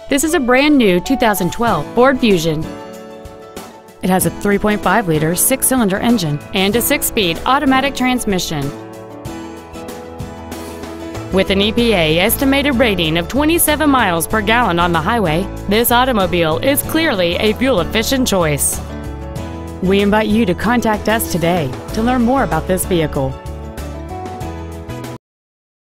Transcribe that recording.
This is a brand new 2012 Ford Fusion. It has a 3.5-liter six-cylinder engine and a 6-speed automatic transmission. With an EPA estimated rating of 27 miles per gallon on the highway, this automobile is clearly a fuel-efficient choice. We invite you to contact us today to learn more about this vehicle.